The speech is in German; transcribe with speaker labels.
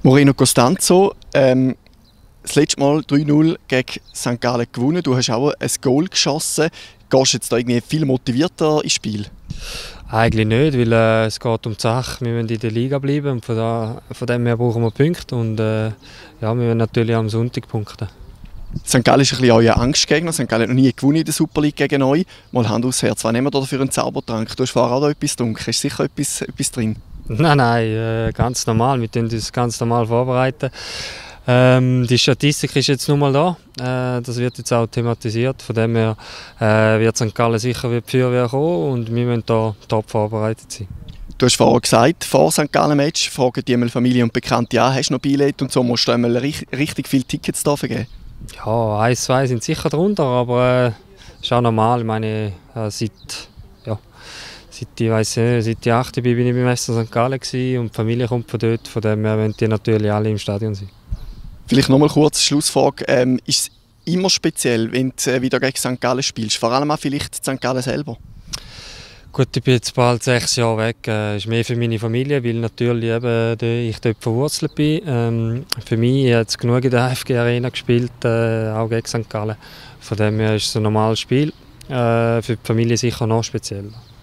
Speaker 1: Moreno Costanzo, das letzte Mal 3-0 gegen St. Gallen gewonnen. Du hast auch ein Goal geschossen. Gehst du jetzt da irgendwie viel motivierter ins Spiel?
Speaker 2: Eigentlich nicht, weil es geht um die Sache. Wir wollen in der Liga bleiben und von dem her brauchen wir Punkte. Und ja, wir wollen natürlich am Sonntag punkten.
Speaker 1: St. Gallen ist ein bisschen euer Angstgegner. St. Gallen hat noch nie gewonnen in der Super League gegen euch. Mal Hand aufs Herz, was nehmen wir da für einen Zaubertrank? Du hast vorher auch da etwas getrunken. Ist sicher etwas drin?
Speaker 2: Nein, ganz normal. Wir vorbereiten uns ganz normal vorbereiten. Die Statistik ist jetzt nun mal da. Das wird jetzt auch thematisiert. Von dem her wird St. Gallen sicher wie die Feuerwehr kommen und wir müssen da top vorbereitet sein.
Speaker 1: Du hast vorher gesagt, vor St. Gallen-Match fragen die einmal Familie und Bekannte an, hast du noch Billett und so, musst du einmal richtig viele Tickets da vergeben?
Speaker 2: Ja, 1, 2 sind sicher drunter, aber ist auch normal. Ich meine, seit ich 8 bin ich beim FC St. Gallen gewesen und die Familie kommt von dort, von dem her wollen die natürlich alle im Stadion sein.
Speaker 1: Vielleicht noch mal kurz Schlussfrage. Ist es immer speziell, wenn du wieder gegen St. Gallen spielst? Vor allem auch vielleicht St. Gallen selber?
Speaker 2: Gut, ich bin jetzt bald 6 Jahre weg. Das ist mehr für meine Familie, weil natürlich eben ich dort verwurzelt bin. Für mich hat es genug in der HFG Arena gespielt, auch gegen St. Gallen. Von dem her ist es ein normales Spiel. Für die Familie sicher noch speziell.